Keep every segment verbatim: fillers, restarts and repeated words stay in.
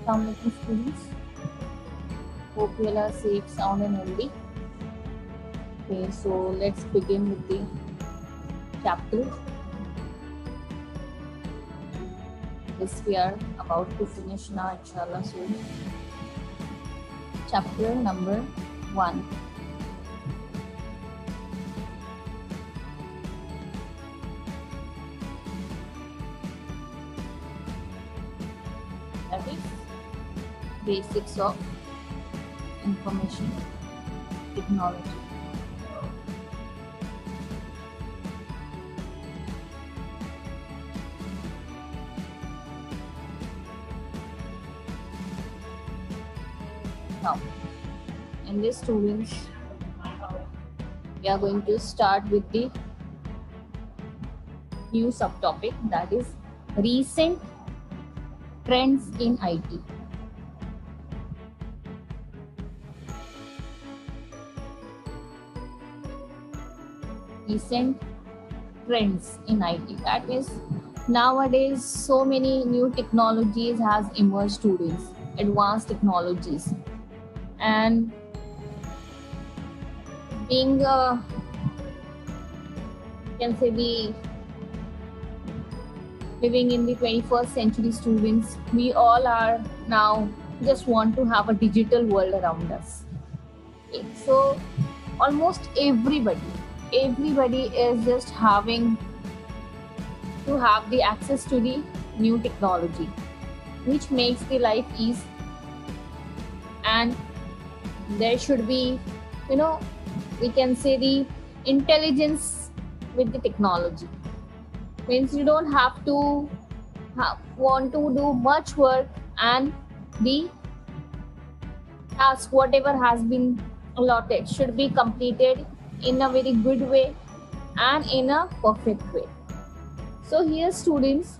Assalamualaikum students. Hope you all are safe, sound and healthy. Okay, so let's begin with the chapter. This we are about to finish now, inshallah soon. Chapter number one. That is basics of information technology. Now, in this students, we are going to start with the new subtopic, that is recent trends in I T. Recent trends in I T. That means nowadays so many new technologies has emerged, students, advanced technologies, and being uh, you can say the living in the twenty-first century, students, we all are now just want to have a digital world around us. Okay. So almost everybody everybody is just having to have the access to the new technology, which makes the life easy, and there should be, you know, we can say the intelligence with the technology. Means you don't have to have, want to do much work, and the task whatever has been allotted should be completed in a very good way and in a perfect way. So here, students,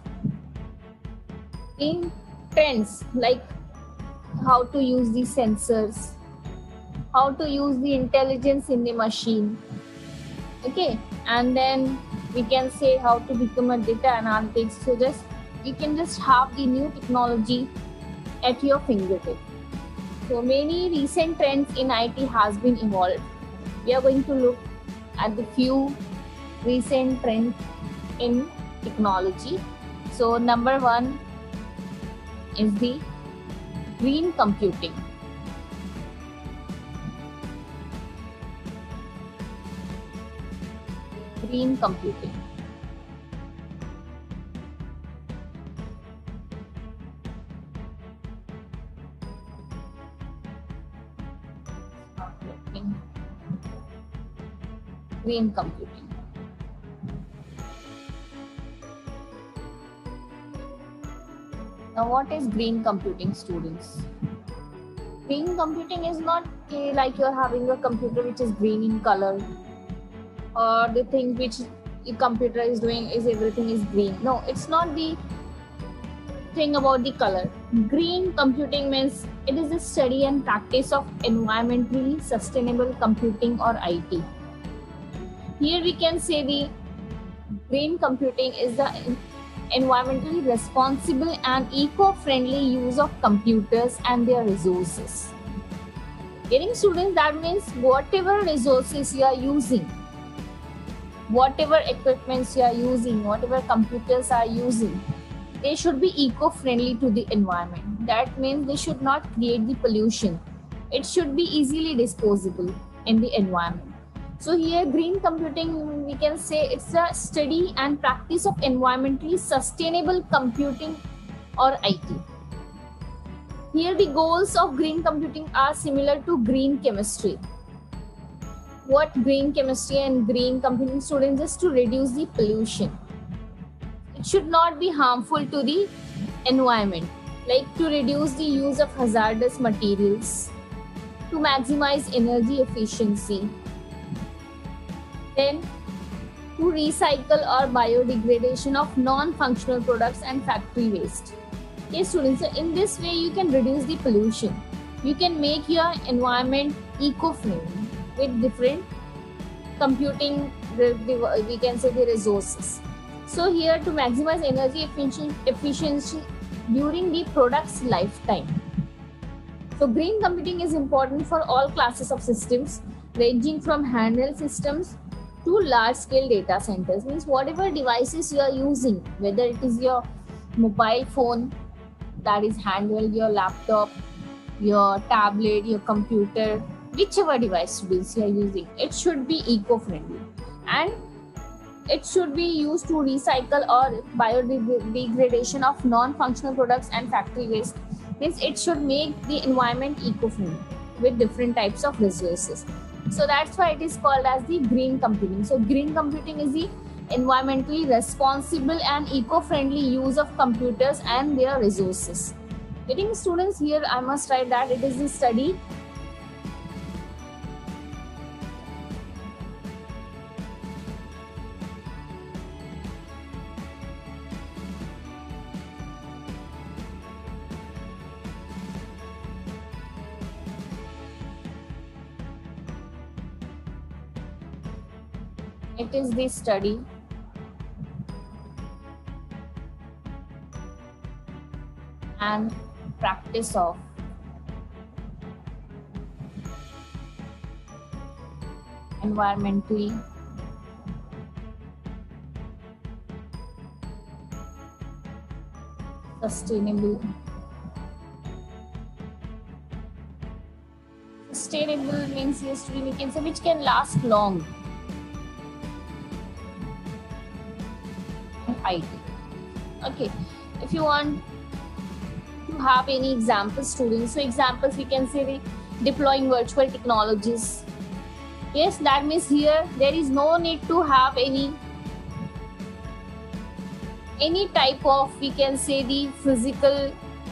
in trends like how to use the sensors, how to use the intelligence in the machine, okay, and then we can say how to become a data analytics. So just you can just have the new technology at your fingertip. So many recent trends in I T has been evolved. We are going to look at the few recent trends in technology. So number one is the green computing. Green computing. Green computing. Now, what is green computing, students? Green computing is not uh, like you're having a computer which is green in color, or the thing which your computer is doing is everything is green. No, it's not the thing about the color. Green computing means it is the study and practice of environmentally sustainable computing, or I T. Here we can say the green computing is the environmentally responsible and eco-friendly use of computers and their resources. Getting, students, that means whatever resources you are using, whatever equipments you are using, whatever computers are using, they should be eco-friendly to the environment. That means they should not create the pollution. It should be easily disposable in the environment. So here, green computing, we can say it's a study and practice of environmentally sustainable computing, or I T. Here the goals of green computing are similar to green chemistry. What green chemistry and green computing, students, just to reduce the pollution. It should not be harmful to the environment, like to reduce the use of hazardous materials, to maximize energy efficiency, then to recycle or biodegradation of non-functional products and factory waste. Okay, students, so in this way you can reduce the pollution. You can make your environment eco-friendly with different computing, we can say the resources. So here, to maximize energy efficiency, during the product's lifetime. So green computing is important for all classes of systems, ranging from handheld systems to large-scale data centers. Means whatever devices you are using, whether it is your mobile phone, that is handheld, your laptop, your tablet, your computer, whichever device you are using, it should be eco-friendly, and it should be used to recycle or biodegradation of non-functional products and factory waste. Means it should make the environment eco-friendly with different types of resources. So that's why it is called as the green computing. So green computing is the environmentally responsible and eco-friendly use of computers and their resources. Getting students here, I must write that it is the study It is the study and practice of environmentally sustainable. Sustainable means, yes, we can say which can last long. I T. Okay, if you want to have any examples, students, so examples we can say the deploying virtual technologies. Yes, that means here there is no need to have any any type of, we can say, the physical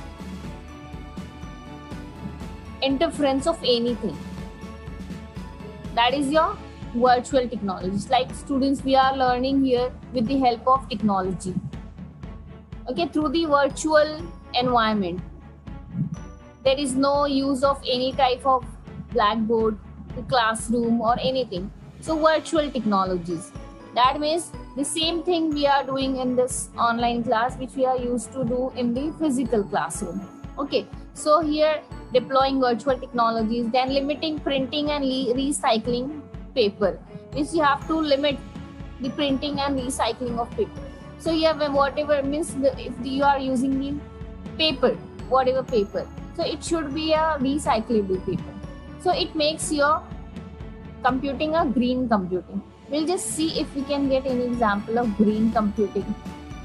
interference of anything. That is your virtual technologies. Like students, we are learning here with the help of technology, okay, through the virtual environment. There is no use of any type of blackboard, classroom or anything. So virtual technologies, that means the same thing we are doing in this online class which we are used to do in the physical classroom. Okay, so here deploying virtual technologies, then limiting printing and recycling paper, means you have to limit the printing and recycling of paper. So you have whatever means the, if you are using the paper, whatever paper, so it should be a recyclable paper. So it makes your computing a green computing. We'll just see if we can get any example of green computing.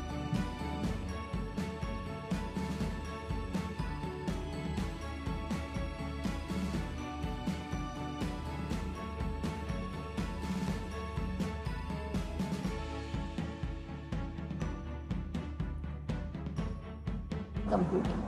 Computing.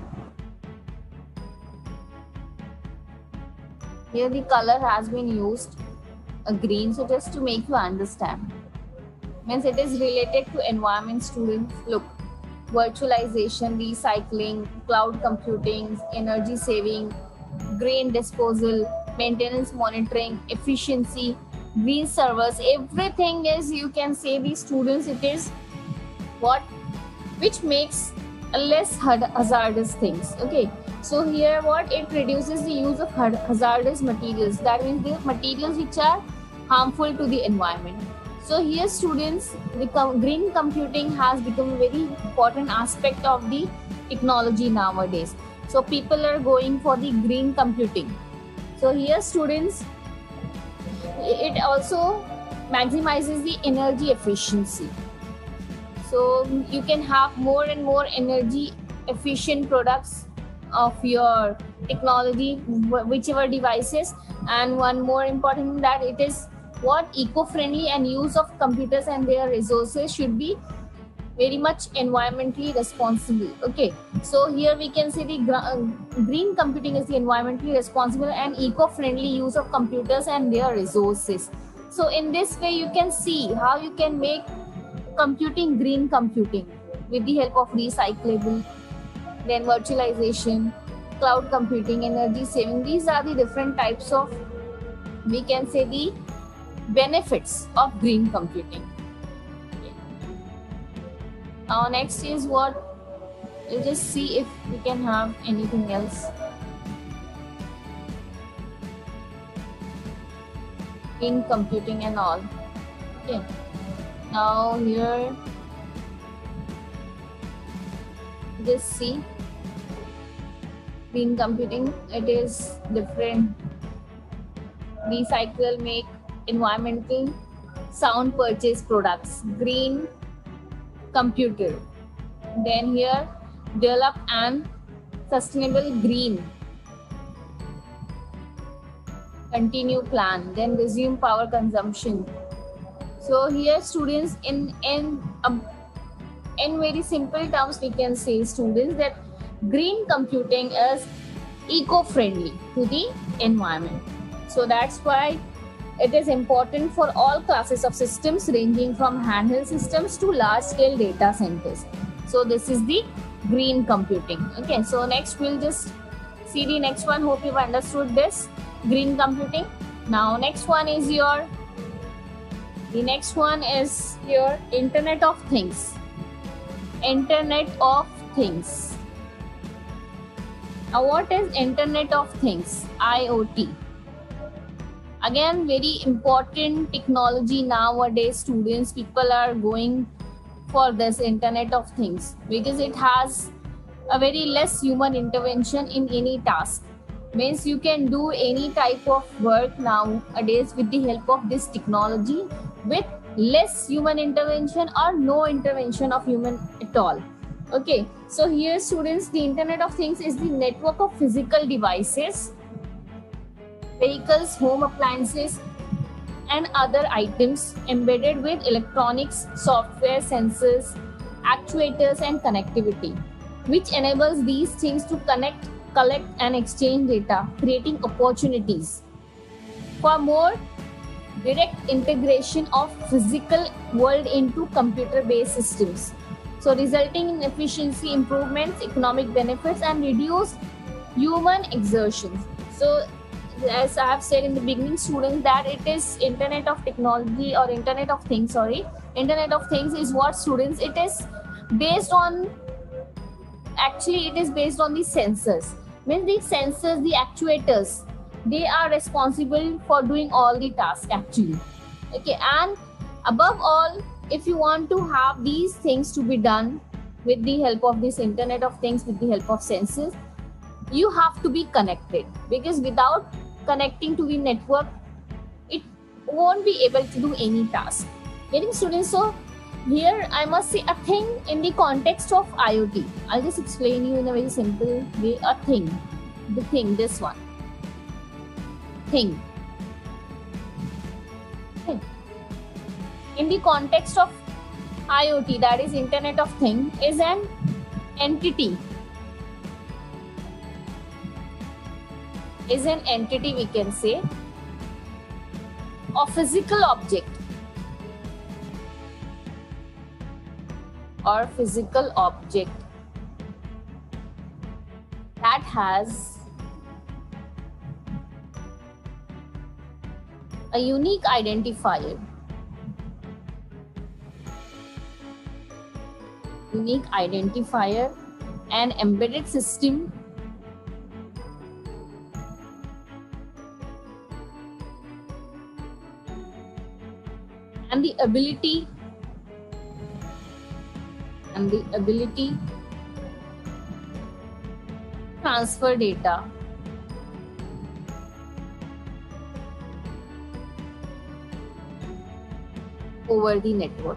Here the color has been used, a green, so just to make you understand. Means it is related to environment, students. Look, virtualization, recycling, cloud computing, energy saving, green disposal, maintenance monitoring, efficiency, green servers, everything is, you can say, the students, it is what which makes less hazardous things. Okay, so here what it reduces the use of hazardous materials, that means the materials which are harmful to the environment. So here students, the com green computing has become a very important aspect of the technology nowadays. So people are going for the green computing. So here students, it also maximizes the energy efficiency. So you can have more and more energy efficient products of your technology, whichever devices. And one more important, that it is what eco-friendly, and use of computers and their resources should be very much environmentally responsible. Okay, so here we can see the green computing is the environmentally responsible and eco-friendly use of computers and their resources. So in this way you can see how you can make computing green computing with the help of recyclable, then virtualization, cloud computing, energy saving. These are the different types of, we can say, the benefits of green computing. Now next is what We'll just see if we can have anything else. In computing and all. Okay. Now here, just see. Green computing, it is different. Recycle, make, environmental, sound purchase products. Green computer. Then here, develop and sustainable green. Continue plan. Then resume power consumption. So here students, in in um, in very simple terms, we can say students that green computing is eco-friendly to the environment. So that's why it is important for all classes of systems ranging from handheld systems to large-scale data centers. So this is the green computing. Okay, so next we'll just see the next one. Hope you've understood this green computing. Now next one is your the next one is your Internet of Things. Internet of Things. Now what is Internet of Things? I O T. Again, very important technology nowadays, students. People are going for this Internet of Things because it has a very less human intervention in any task. Means you can do any type of work nowadays with the help of this technology with less human intervention or no intervention of human at all. Okay, so here students, the Internet of Things is the network of physical devices, vehicles, home appliances, and other items embedded with electronics, software, sensors, actuators, and connectivity, which enables these things to connect, collect, and exchange data, creating opportunities for more direct integration of physical world into computer-based systems. So resulting in efficiency improvements, economic benefits, and reduced human exertions. So as I have said in the beginning, students, that it is Internet of Technology or Internet of Things, sorry. Internet of Things is what, students? It is based on, actually it is based on the sensors. Means the sensors, the actuators, they are responsible for doing all the tasks actually. Okay, and above all, if you want to have these things to be done with the help of this Internet of Things, with the help of sensors, you have to be connected, because without connecting to the network, it won't be able to do any task. Getting students, so here I must say a thing in the context of I O T. I'll just explain you in a very simple way. A thing, the thing, this one, thing. Okay. In the context of I O T, that is Internet of Things, is an entity. Is an entity, we can say, of physical object or physical object that has a unique identifier. Unique identifier, an embedded system, and the ability and the ability to transfer data over the network.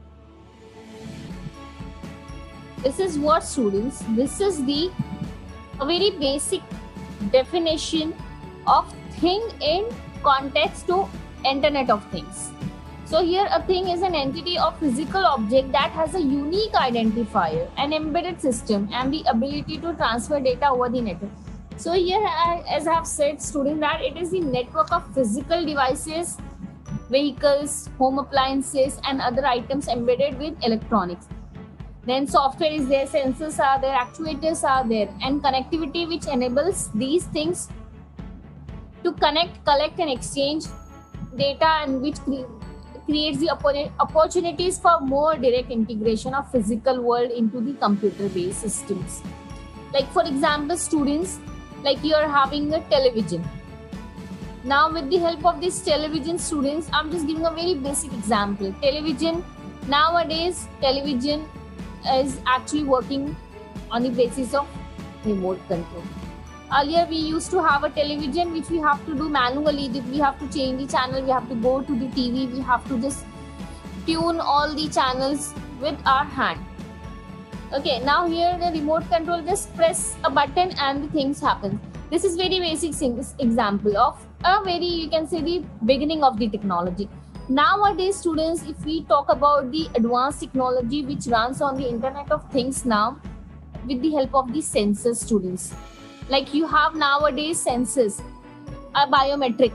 This is what, students, this is the a very basic definition of thing in context to Internet of Things. So here a thing is an entity of physical object that has a unique identifier, an embedded system, and the ability to transfer data over the network. So here, as I have said, students, that it is the network of physical devices, vehicles, home appliances, and other items embedded with electronics. Then software is there, sensors are there, actuators are there, and connectivity, which enables these things to connect, collect, and exchange data, and which creates the oppo- opportunities for more direct integration of physical world into the computer-based systems. Like for example, students, like you are having a television. Now with the help of this television, students, I'm just giving a very basic example. Television, nowadays, television is actually working on the basis of remote control. Earlier, we used to have a television which we have to do manually. We have to change the channel, we have to go to the T V, we have to just tune all the channels with our hand. Okay, now here the remote control, just press a button and the things happen. This is very basic example of a very, you can say, the beginning of the technology. Nowadays, students, if we talk about the advanced technology which runs on the Internet of Things now, with the help of the sensors, students. Like you have nowadays sensors, a biometric.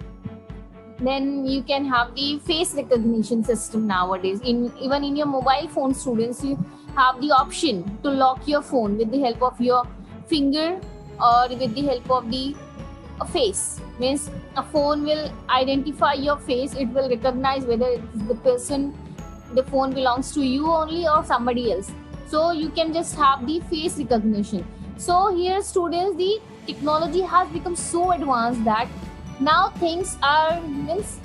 Then you can have the face recognition system nowadays. In even in your mobile phone, students, you have the option to lock your phone with the help of your finger or with the help of the a face. Means a phone will identify your face. It will recognize whether the person, the phone belongs to you only or somebody else. So you can just have the face recognition. So here, students, the technology has become so advanced that now things are, means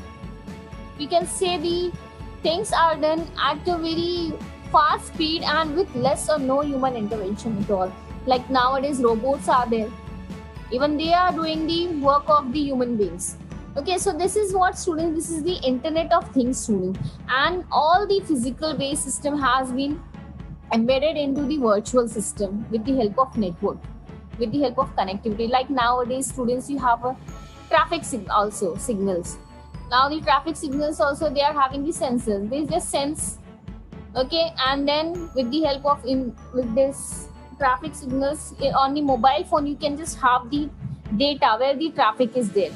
we can say the things are done at a very fast speed and with less or no human intervention at all. Like nowadays, robots are there. Even they are doing the work of the human beings. Okay, so this is what, students, this is the Internet of Things, students. And all the physical based system has been embedded into the virtual system with the help of network, with the help of connectivity. Like nowadays, students, you have a traffic sig- also signals. Now the traffic signals also, they are having the sensors. They just sense, okay, and then with the help of in with this traffic signals on the mobile phone, you can just have the data where the traffic is there.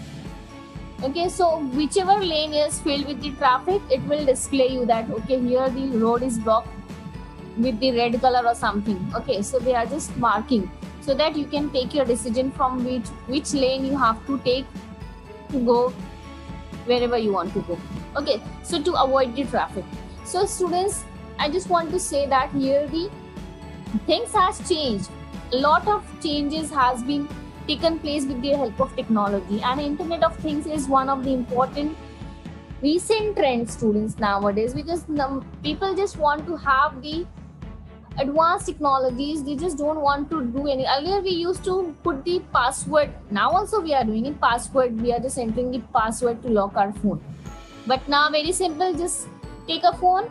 Okay, so whichever lane is filled with the traffic, it will display you that, okay, here the road is blocked with the red color or something. Okay, so they are just marking so that you can take your decision from which which lane you have to take to go wherever you want to go. Okay, so to avoid the traffic. So students, I just want to say that here the things has changed. A lot of changes has been taken place with the help of technology, and Internet of Things is one of the important recent trends, students, nowadays, because people just want to have the advanced technologies. They just don't want to do any. Earlier we used to put the password. Now also we are doing it password. We are just entering the password to lock our phone. But now very simple. Just take a phone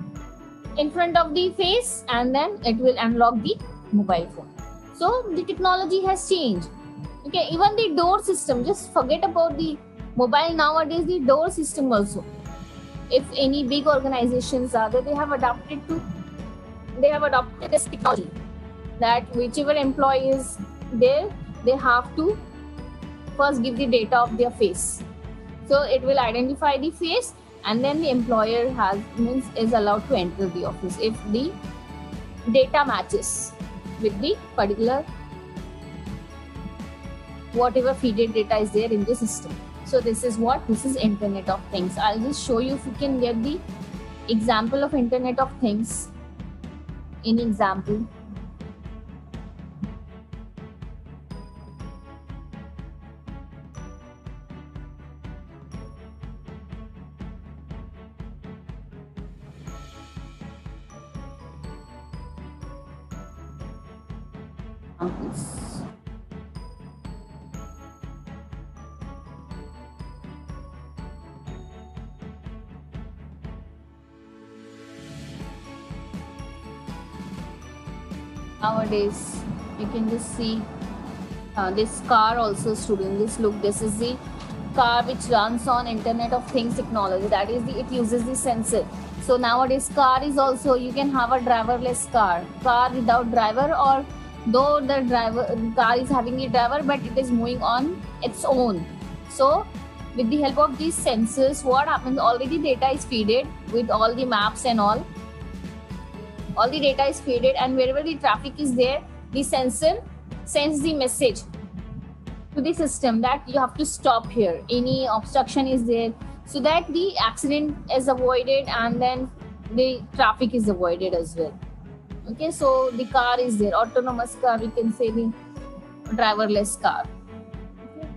in front of the face and then it will unlock the mobile phone. So the technology has changed. Okay, even the door system. Just forget about the mobile. Nowadays the door system also. If any big organizations are there, they have adapted to. They have adopted this technology that whichever employee is there, they have to first give the data of their face. So it will identify the face, and then the employer has means is allowed to enter the office if the data matches with the particular whatever feeded data is there in the system. So this is what this is Internet of Things. I'll just show you if you can get the example of Internet of Things. In example, nowadays you can just see uh, this car also, student. This look, this is the car which runs on Internet of Things technology. That is the, it uses the sensor. So nowadays car is also, you can have a driverless car, car without driver, or though the driver car is having a driver but it is moving on its own. So with the help of these sensors, what happens, already data is fed with all the maps and all. All the data is fed, and wherever the traffic is there, the sensor sends the message to the system that you have to stop here. Any obstruction is there. so that the accident is avoided and then the traffic is avoided as well. Okay, so the car is there, autonomous car, we can say the driverless car. Okay.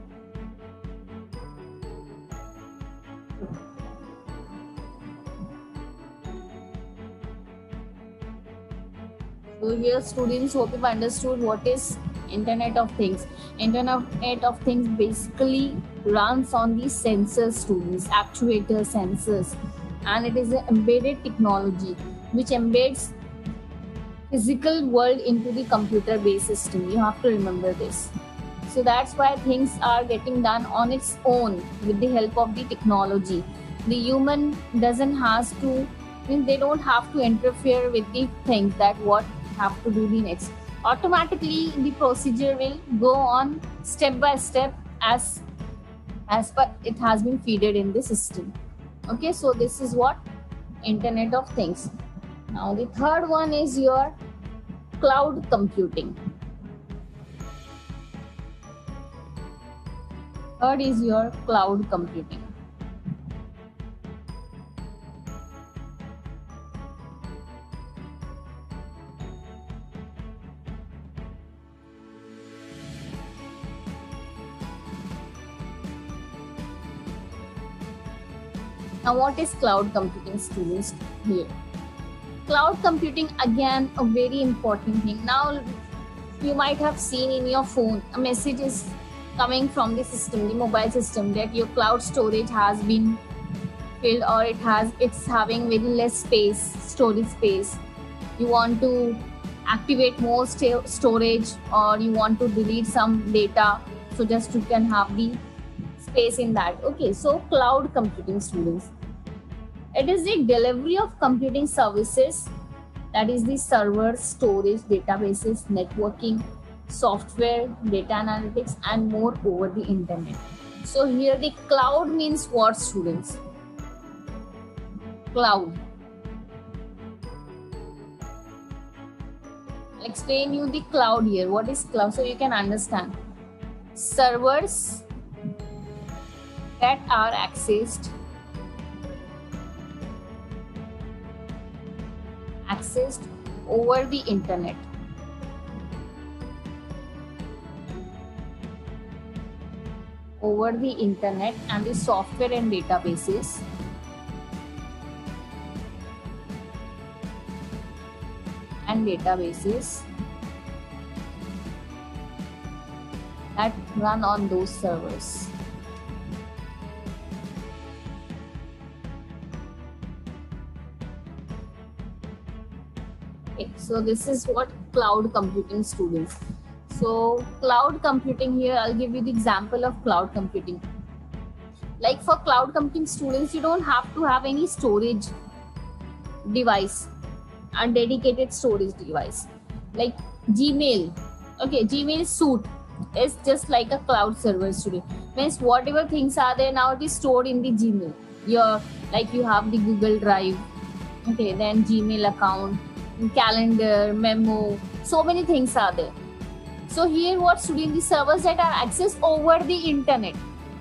So here students, hope you've understood what is Internet of Things. Internet of Things basically runs on the sensors, students, actuator sensors, and it is an embedded technology which embeds physical world into the computer based system. You have to remember this. So that's why things are getting done on its own with the help of the technology. The human doesn't has to, I mean, they don't have to interfere with the things that what have to do the next. Automatically the procedure will go on step by step as as per it has been feeded in the system. Okay, so this is what Internet of Things. Now the third one is your cloud computing. Third is your cloud computing. Now what is cloud computing, students? Here cloud computing, again a very important thing. Now you might have seen in your phone a message is coming from the system, the mobile system, that your cloud storage has been filled or it has it's having very less space, storage space. You want to activate more st- storage or you want to delete some data, so just you can have the space in that. Okay, so cloud computing, students, it is the delivery of computing services, that is the server, storage, databases, networking, software, data analytics, and more over the internet. So here the cloud means what, students? Cloud. I'll explain you the cloud here. What is cloud? So you can understand. Servers that are accessed accessed over the internet. Over the internet and the software and databases and databases that run on those servers. Okay, so this is what cloud computing, students. So cloud computing, here I'll give you the example of cloud computing. Like for cloud computing, students, you don't have to have any storage device, a dedicated storage device. Like Gmail, okay, Gmail suite is just like a cloud server, student. Means whatever things are there now, it is stored in the Gmail. Your, like you have the Google Drive, okay, then Gmail account, calendar, memo, so many things are there. So here what, student, the servers that are accessed over the internet.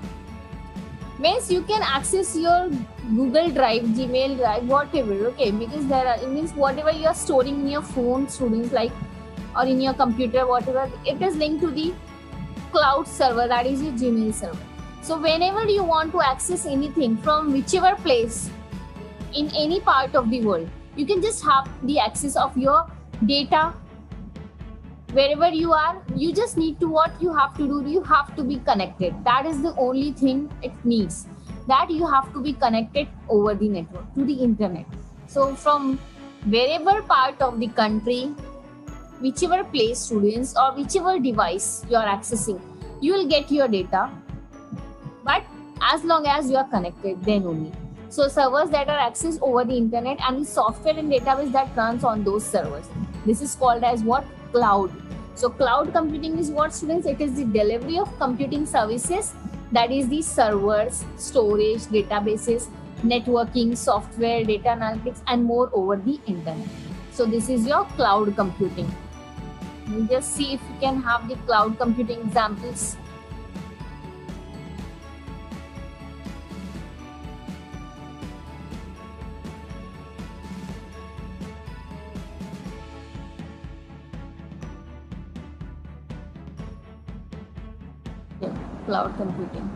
Means you can access your Google Drive, Gmail Drive, whatever, okay, because there are, it means whatever you are storing in your phone, students, like, or in your computer, whatever, it is linked to the cloud server, that is your Gmail server. So whenever you want to access anything from whichever place in any part of the world, you can just have the access of your data wherever you are. You just need to, what you have to do, you have to be connected. That is the only thing it needs, that you have to be connected over the network to the internet. So from wherever part of the country, whichever place, students, or whichever device you are accessing, you will get your data, but as long as you are connected, then only. So servers that are accessed over the internet and the software and database that runs on those servers, this is called as what? Cloud. So cloud computing is what, students? It is the delivery of computing services, that is the servers, storage, databases, networking, software, data analytics, and more over the internet. So this is your cloud computing. We'll just see if we can have the cloud computing examples. cloud computing.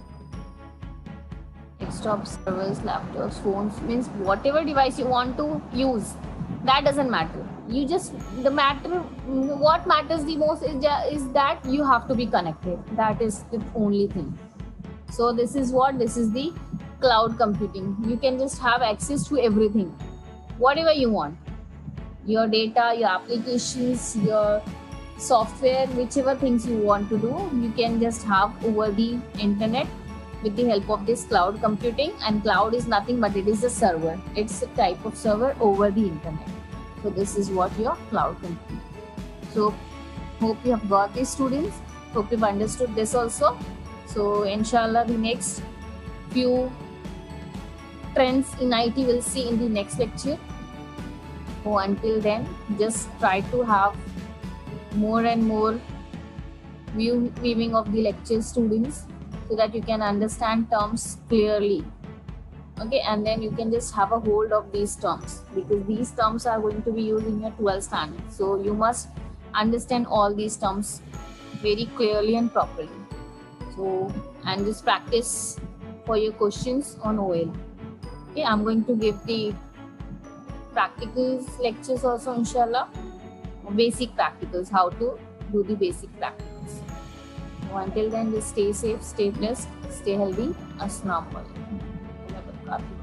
Desktop, servers, laptops, phones, means whatever device you want to use, that doesn't matter. You just, the matter, what matters the most is, is that you have to be connected. That is the only thing. So this is what, this is the cloud computing. You can just have access to everything, whatever you want. Your data, your applications, your software, whichever things you want to do, you can just have over the internet with the help of this cloud computing. And cloud is nothing but it is a server. It's a type of server over the internet. So this is what your cloud computing. So hope you have got this, students. Hope you've understood this also. So inshallah, the next few trends in I T we'll see in the next lecture. So until then, just try to have more and more view, viewing of the lecture, students, so that you can understand terms clearly. Okay, and then you can just have a hold of these terms, because these terms are going to be used in your twelfth standard. So you must understand all these terms very clearly and properly. So, and just practice for your questions on O L. Okay, I'm going to give the practicals lectures also, inshallah. Basic practicals, how to do the basic practicals. So until then, just stay safe, stay blessed, stay healthy. Assalamu alaikum.